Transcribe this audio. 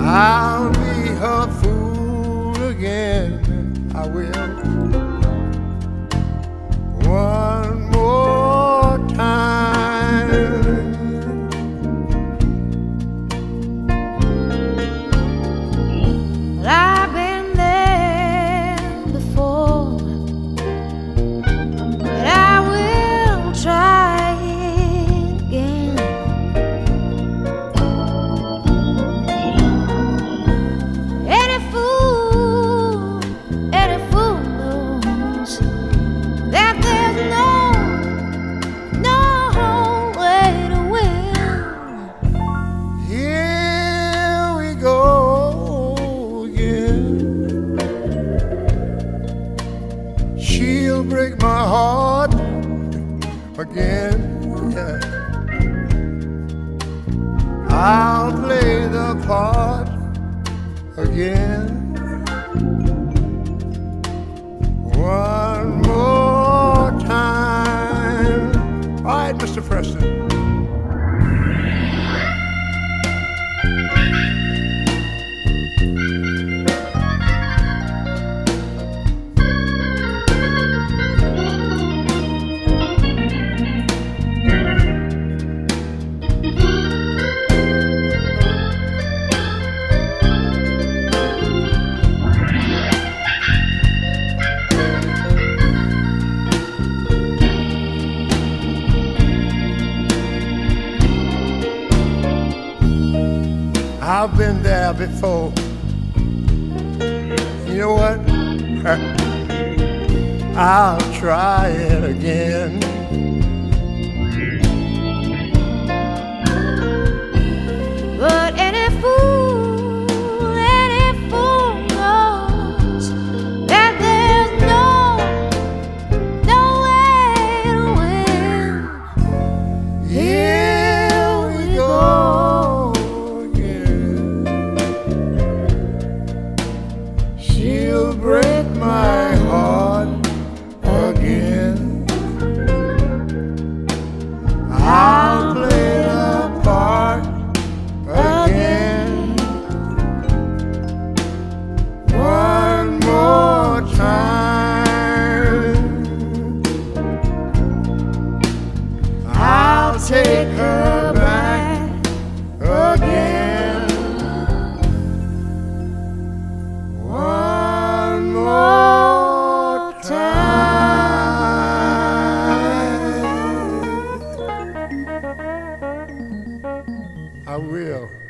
I'll be her fool again. I will. One more time. Well, I've been there before, but I will try it again. Any fool knows that there's no way to win. Here we go again. She'll break my heart again. Yeah. I'll play the part again. One more time. All right, Mr. Preston. I've been there before. You know what? I'll try it again. But any fool knows that there's no way to win. Here we go again. She'll break my heart again. I'll play the part again. One more time. I'll take her back again. One more time. I will.